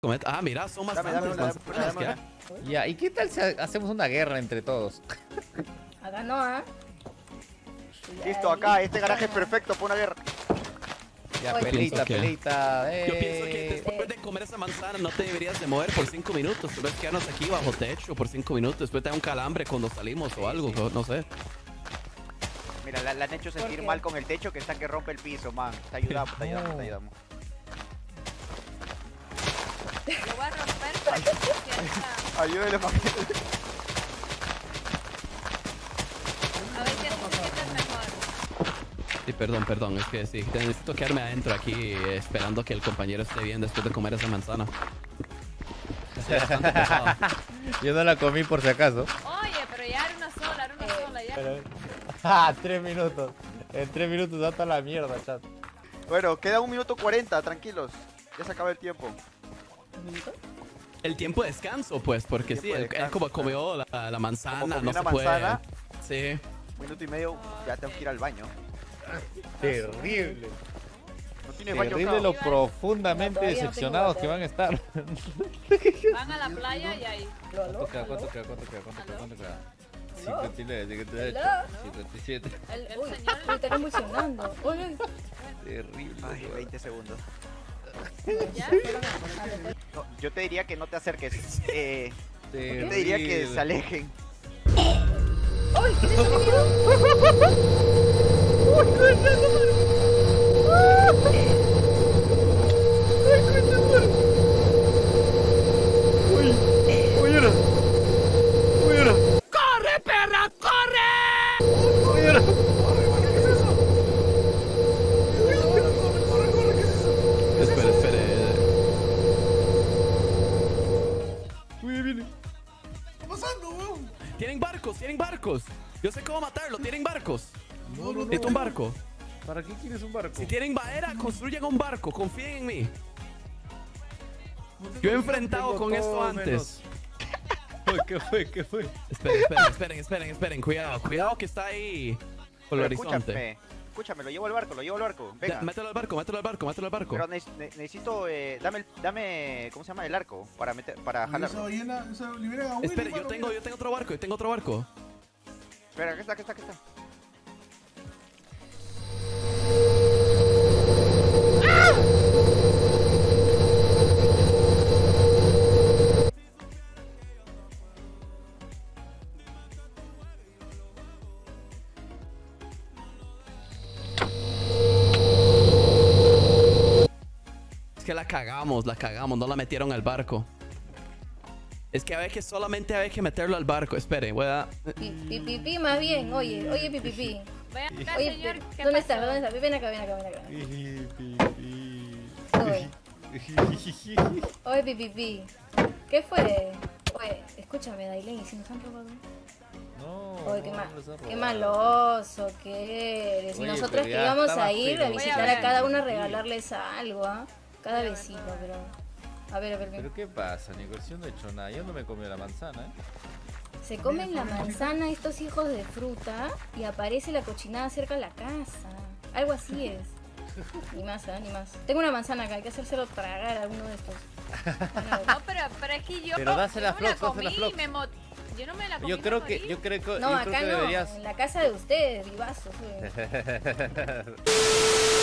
Ah, mira, son Dame bastantes una, manzanas que hay. Ya, ¿y qué tal si hacemos una guerra entre todos? Acá no, ¿ah? Listo, acá, este garaje es perfecto para una guerra. Ya, Oye, peleita, pienso que- peleita. Yo pienso que después de comer esa manzana no te deberías de mover por 5 minutos. Tal vez quedarnos aquí bajo techo por 5 minutos. Después te da un calambre cuando salimos o algo, no sé. Mira, la han hecho sentir qué? mal con el techo que está que rompe el piso, man. Te ayudamos, te ayudamos, te ayudamos. Lo voy a romper para que se sienta. Ayúdele, man. A ver si así se siente mejor. Sí, perdón. Es que sí, necesito quedarme adentro aquí esperando que el compañero esté bien después de comer esa manzana. Estoy bastante pesado. Yo no la comí por si acaso. Oye, pero ya era una sola, ya. Ah, 3 minutos. En 3 minutos da toda la mierda, chat. Bueno, queda 1 minuto 40, tranquilos. Ya se acaba el tiempo. El tiempo de descanso, pues, porque El sí, tiempo de él descanso, como comió la manzana, Como comió no una se puede. manzana. Sí. 1 minuto y medio, ya tengo que ir al baño. Terrible. No tiene baño Terrible acá. lo profundamente No, todavía no decepcionados tengo que van a estar. Van a la playa y ahí. ¿Cuánto queda? ¿Cuánto queda? 59, 58, Aló. 57. Uy, me está convulsionando. Uy, uy. Terrible. Ay, 20 segundos. ¿Ya? No, yo te diría que no te acerques. Yo Terrible. te diría que se alejen. ¡Uy! ¿Quién es el Espere. Tienen barcos. Yo sé cómo matarlo, tienen barcos. Necesito un barco. ¿Para qué quieres un barco? Si tienen madera, construyan un barco, confíen en mí. Yo he enfrentado Tengo con esto todo antes. ¿Qué fue? Esperen, cuidado que está ahí por el Pero horizonte. escúchame, lo llevo al barco, Venga. Mételo al barco. Pero necesito, dame, ¿cómo se llama? El arco para jalarlo. Espere, yo tengo otro barco, Espera, aquí está. Es que la cagamos, no la metieron al barco. Es que solamente hay que meterlo al barco. Espere, voy a... Pipipi, más bien. Oye, pipipi. Vaya acá, Oye, señor. ¿Qué ¿dónde pasó? está? Ven acá. Oye, pipipi. ¿Qué fue? Oye, escúchame, Dailin, si nos han robado. No. Oye, no qué maloso que eres. Y Oye, nosotros pero que ya íbamos estaba a ir a feo. visitar Voy a a cada ver. uno a regalarles algo, ¿ah? Cada vecino, pero... A ver, ¿Pero qué pasa, Nicole? Si yo no he hecho nada. Yo no me comí la manzana, ¿eh? Se comen la manzana estos hijos de fruta y aparece la cochinada cerca de la casa. Algo así es. Ni más. Tengo una manzana acá, hay que hacérselo tragar a alguno de estos. No, pero es que yo. Pero dásela yo a me la Flox, comí dásela a Flox. y yo no me la comí. Yo creo que No, acá no, deberías... en la casa de ustedes, vivazos.